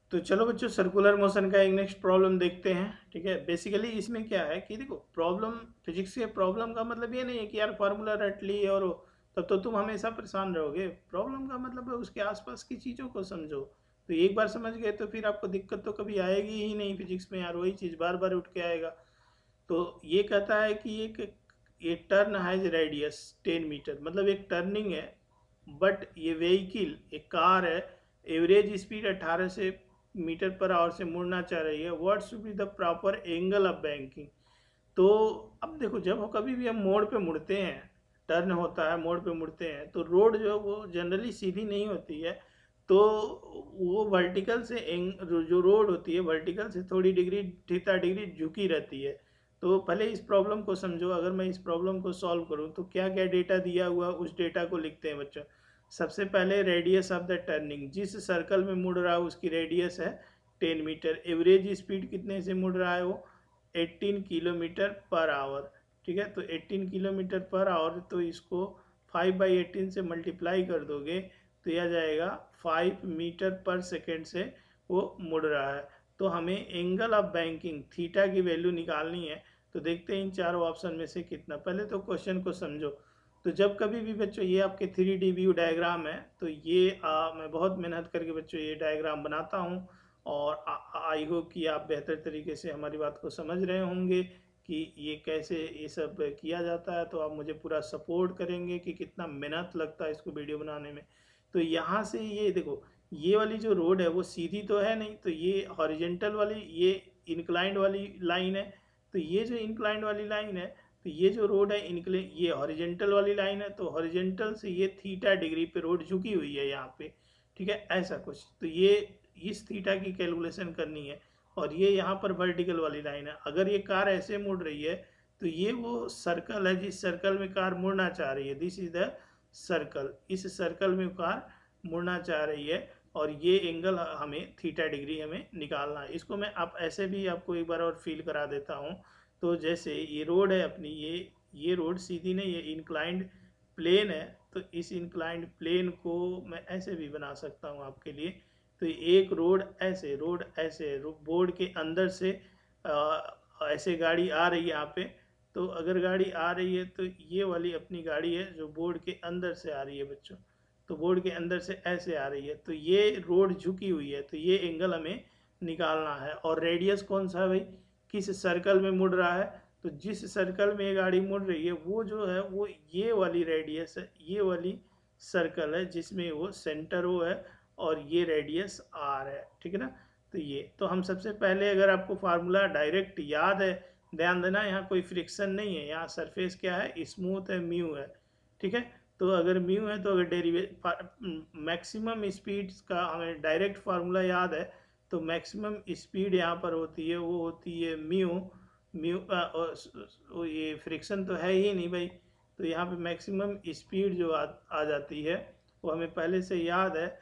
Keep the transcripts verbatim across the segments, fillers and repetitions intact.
तो चलो बच्चों सर्कुलर मोशन का एक नेक्स्ट प्रॉब्लम देखते हैं। ठीक है, बेसिकली इसमें क्या है कि देखो प्रॉब्लम, फिजिक्स के प्रॉब्लम का मतलब ये नहीं है कि यार फार्मूला रट ली और तब तो तुम हमेशा परेशान रहोगे। प्रॉब्लम का मतलब है उसके आसपास की चीज़ों को समझो। तो एक बार समझ गए तो फिर आपको दिक्कत तो कभी आएगी ही नहीं फिजिक्स में, यार वही चीज़ बार बार उठ के आएगा। तो ये कहता है कि एक ये turn has radius ten metre, मतलब एक टर्निंग है, बट ये व्हीकल एक कार है, एवरेज स्पीड अठारह से मीटर पर आवर से मुड़ना चाह रही है। What should be the proper angle of banking. तो अब देखो जब हम कभी भी हम मोड़ पे मुड़ते हैं, टर्न होता है मोड़ पे मुड़ते हैं, तो रोड जो है वो जनरली सीधी नहीं होती है। तो वो वर्टिकल से एंग जो रोड होती है वर्टिकल से थोड़ी डिग्री थीटा डिग्री झुकी रहती है। तो पहले इस प्रॉब्लम को समझो। अगर मैं इस प्रॉब्लम को सॉल्व करूं तो क्या क्या डेटा दिया हुआ उस डेटा को लिखते हैं बच्चों। सबसे पहले रेडियस ऑफ द टर्निंग, जिस सर्कल में मुड़ रहा है उसकी रेडियस है टेन मीटर। एवरेज स्पीड कितने से मुड़ रहा है वो, एटीन किलोमीटर पर आवर। ठीक है, तो एटीन किलोमीटर पर आवर, तो इसको फाइव बाई एटीन से मल्टीप्लाई कर दोगे तो यह जाएगा फाइव मीटर पर सेकेंड से वो मुड़ रहा है। तो हमें एंगल ऑफ बैंकिंग थीटा की वैल्यू निकालनी है। तो देखते हैं इन चारों ऑप्शन में से कितना। पहले तो क्वेश्चन को समझो। तो जब कभी भी बच्चों ये आपके थ्री डी व्यू डायग्राम है, तो ये आ, मैं बहुत मेहनत करके बच्चों ये डायग्राम बनाता हूँ, और आई होप कि आप बेहतर तरीके से हमारी बात को समझ रहे होंगे कि ये कैसे ये सब किया जाता है। तो आप मुझे पूरा सपोर्ट करेंगे कि कितना मेहनत लगता है इसको वीडियो बनाने में। तो यहाँ से ये देखो, ये वाली जो रोड है वो सीधी तो है नहीं, तो ये हॉरिजेंटल वाली, ये इंक्लाइंड वाली लाइन है। तो ये जो इंक्लाइंड वाली लाइन है, तो ये जो रोड है इनक्ले ये हॉरिजेंटल वाली लाइन है, तो हॉरिजेंटल से ये थीटा डिग्री पे रोड झुकी हुई है यहाँ पे। ठीक है, ऐसा कुछ। तो ये इस थीटा की कैलकुलेशन करनी है। और ये यहाँ पर वर्टिकल वाली लाइन है। अगर ये कार ऐसे मुड़ रही है तो ये वो सर्कल है जिस सर्कल में कार मुड़ना चाह रही है। दिस इज द सर्कल, इस सर्कल में कार मुड़ना चाह रही है, और ये एंगल हमें थीटा डिग्री हमें निकालना है। इसको मैं आप ऐसे भी आपको एक बार और फील करा देता हूँ। तो जैसे ये रोड है अपनी, ये ये रोड सीधी नहीं, ये इंक्लाइंड प्लेन है। तो इस इंक्लाइंड प्लेन को मैं ऐसे भी बना सकता हूँ आपके लिए। तो एक रोड ऐसे, रोड ऐसे बोर्ड के अंदर से आ, ऐसे गाड़ी आ रही है यहाँ पे। तो अगर गाड़ी आ रही है तो ये वाली अपनी गाड़ी है जो बोर्ड के अंदर से आ रही है बच्चों। तो बोर्ड के अंदर से ऐसे आ रही है, तो ये रोड झुकी हुई है, तो ये एंगल हमें निकालना है। और रेडियस कौन सा है भाई, किस सर्कल में मुड़ रहा है। तो जिस सर्कल में ये गाड़ी मुड़ रही है वो जो है वो ये वाली रेडियस है, ये वाली सर्कल है जिसमें वो सेंटर वो है, और ये रेडियस आर है। ठीक है ना। तो ये तो हम सबसे पहले, अगर आपको फार्मूला डायरेक्ट याद है, ध्यान देना यहाँ कोई फ्रिक्शन नहीं है, यहाँ सरफेस क्या है, स्मूथ है, म्यू है। ठीक है, तो अगर म्यू है तो अगर डेरिवे मैक्सिमम स्पीड का हमें डायरेक्ट फार्मूला याद है, तो मैक्सिमम स्पीड यहाँ पर होती है वो होती है म्यू। म्यू ये फ्रिक्शन तो है ही नहीं भाई। तो यहाँ पे मैक्सिमम स्पीड जो आ, आ जाती है वो हमें पहले से याद है,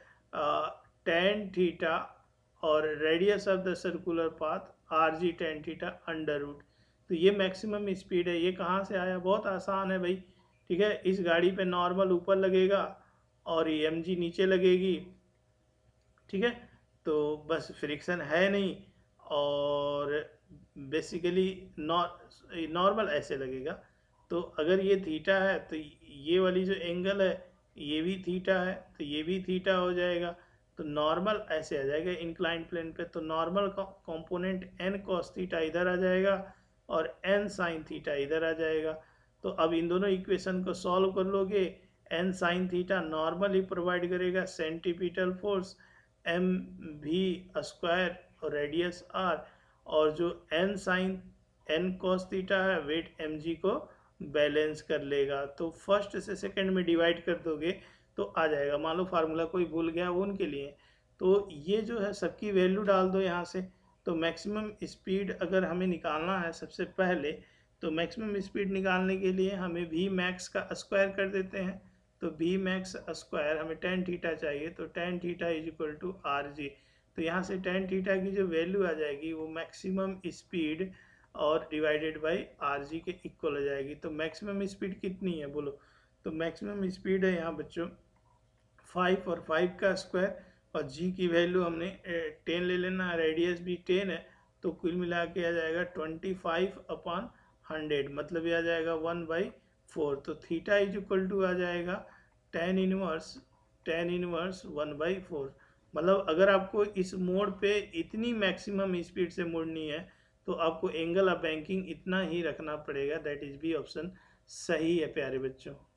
टेन थीटा और radius of the circular path R G tan theta under root. तो ये मैक्सिमम स्पीड है। ये कहाँ से आया, बहुत आसान है भाई। ठीक है, इस गाड़ी पे नॉर्मल ऊपर लगेगा और ये एम जी नीचे लगेगी। ठीक है, तो बस फ्रिक्शन है नहीं, और बेसिकली नॉर्मल ऐसे लगेगा। तो अगर ये थीटा है तो ये वाली जो एंगल है ये भी थीटा है, तो ये भी थीटा हो जाएगा। तो नॉर्मल ऐसे आ जाएगा इंक्लाइंड प्लेन पे। तो normal component N cos theta इधर आ जाएगा और एन साइन थीटा इधर आ जाएगा। तो अब इन दोनों इक्वेशन को सॉल्व कर लोगे। एन साइन थीटा नॉर्मल ही प्रोवाइड करेगा centripetal force M v square और रेडियस आर, और जो N sine N cos theta है वेट एम जी को बैलेंस कर लेगा। तो फर्स्ट से सेकंड में डिवाइड कर दोगे तो आ जाएगा। मान लो फार्मूला कोई भूल गया वो उनके लिए। तो ये जो है सबकी वैल्यू डाल दो यहाँ से। तो मैक्सिमम स्पीड अगर हमें निकालना है सबसे पहले, तो मैक्सिमम स्पीड निकालने के लिए हमें वी मैक्स का स्क्वायर कर देते हैं। तो वी मैक्स स्क्वायर हमें टेन थीटा चाहिए, तो tan theta is equal to R G. तो यहाँ से टेन थीटा की जो वैल्यू आ जाएगी वो मैक्सिमम स्पीड और डिवाइडेड बाई आर जी के इक्वल हो जाएगी। तो मैक्सिमम स्पीड कितनी है बोलो। तो मैक्सिमम स्पीड है यहाँ बच्चों फाइव, और फाइव का स्क्वायर और जी की वैल्यू हमने टेन ले लेना, रेडियस भी टेन है, तो कुल मिला के आ जाएगा ट्वेंटी फाइव अपॉन हंड्रेड, मतलब ये आ जाएगा वन बाई फोर। तो थीटा इज इक्वल टू आ जाएगा tan inverse tan inverse one by four. मतलब अगर आपको इस मोड पे इतनी मैक्सिमम स्पीड से मुड़नी है तो आपको एंगल ऑफ बैंकिंग इतना ही रखना पड़ेगा। दैट इज बी ऑप्शन सही है प्यारे बच्चों।